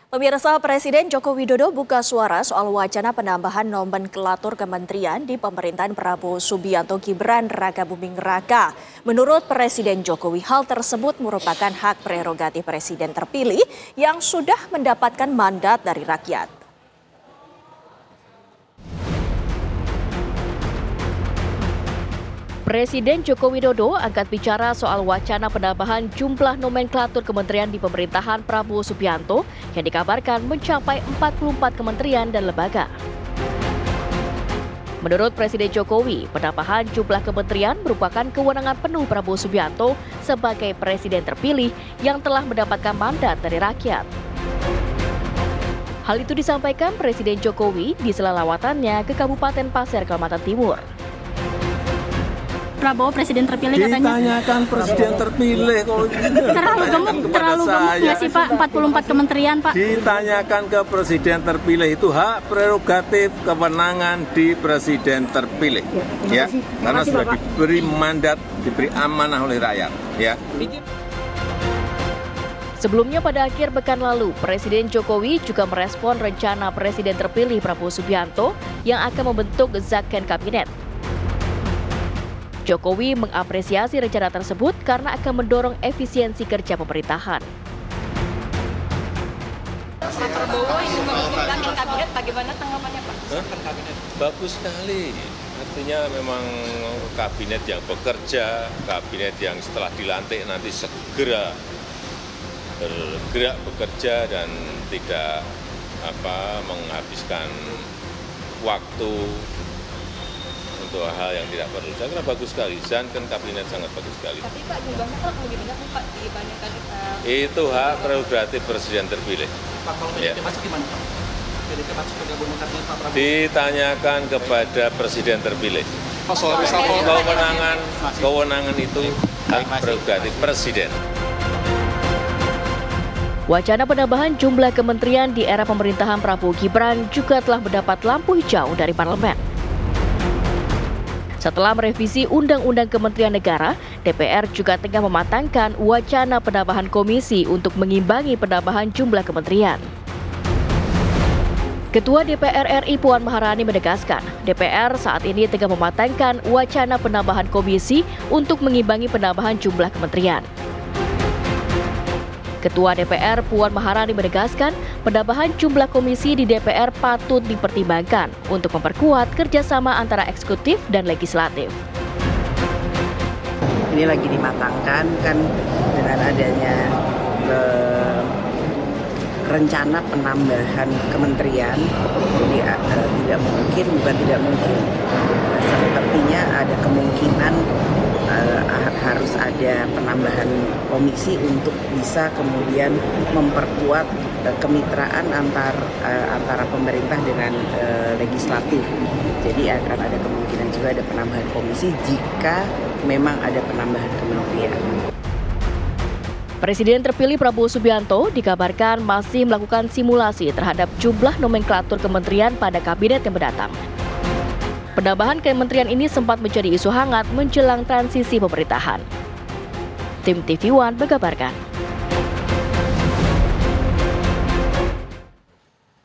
Pemirsa, Presiden Joko Widodo buka suara soal wacana penambahan nomenklatur kementerian di pemerintahan Prabowo Subianto Gibran Rakabuming Raka. Menurut Presiden Jokowi, hal tersebut merupakan hak prerogatif Presiden terpilih yang sudah mendapatkan mandat dari rakyat. Presiden Joko Widodo angkat bicara soal wacana penambahan jumlah nomenklatur kementerian di pemerintahan Prabowo Subianto yang dikabarkan mencapai 44 kementerian dan lembaga. Menurut Presiden Jokowi, penambahan jumlah kementerian merupakan kewenangan penuh Prabowo Subianto sebagai presiden terpilih yang telah mendapatkan mandat dari rakyat. Hal itu disampaikan Presiden Jokowi di sela lawatannya ke Kabupaten Pasir, Kalimantan Timur. Prabowo presiden terpilih katanya. Ditanyakan presiden terpilih kalau terlalu gemuk nggak sih Pak 44 kementerian Pak? Ditanyakan ke presiden terpilih, itu hak prerogatif kewenangan di presiden terpilih. Ya, karena sudah diberi mandat, diberi amanah oleh rakyat. Ya. Sebelumnya pada akhir pekan lalu, Presiden Jokowi juga merespon rencana presiden terpilih Prabowo Subianto yang akan membentuk Zakon Kabinet. Jokowi mengapresiasi rencana tersebut karena akan mendorong efisiensi kerja pemerintahan. Pak Prabowo ingin membentuk Zakon Kabinet, bagaimana tanggapannya Pak? Bagus sekali, artinya memang kabinet yang bekerja, kabinet yang setelah dilantik nanti segera bergerak bekerja dan tidak menghabiskan waktu untuk hal yang tidak perlu. Saya kira bagus sekali, Zakon Kabinet sangat bagus sekali. Tapi Pak, jumlahnya kok lebih banyak Pak dibandingkan Itu hak prerogatif presiden terpilih. Pak, kalau PDIP masuk gimana Pak? PDIP masuk ke gabungan kabinet Pak Prabowo? Ditanyakan kepada presiden terpilih. Pak, soal reshuffle Kewenangan itu hak prerogatif presiden. Wacana penambahan jumlah kementerian di era pemerintahan Prabowo Gibran juga telah mendapat lampu hijau dari parlemen. Setelah merevisi Undang-Undang Kementerian Negara, DPR juga tengah mematangkan wacana penambahan komisi untuk mengimbangi penambahan jumlah kementerian. Ketua DPR RI Puan Maharani menegaskan, DPR saat ini tengah mematangkan wacana penambahan komisi untuk mengimbangi penambahan jumlah kementerian. Ketua DPR Puan Maharani menegaskan penambahan jumlah komisi di DPR patut dipertimbangkan untuk memperkuat kerjasama antara eksekutif dan legislatif. Ini lagi dimatangkan kan dengan adanya rencana penambahan kementerian, jadi bukan tidak mungkin. Sepertinya ada kemungkinan harus ada penambahan komisi untuk bisa kemudian memperkuat kemitraan antara pemerintah dengan legislatif. Jadi akan ada kemungkinan juga ada penambahan komisi jika memang ada penambahan kementerian. Presiden terpilih Prabowo Subianto dikabarkan masih melakukan simulasi terhadap jumlah nomenklatur kementerian pada kabinet yang mendatang. Penambahan kementerian ini sempat menjadi isu hangat menjelang transisi pemerintahan. Tim TV One mengabarkan.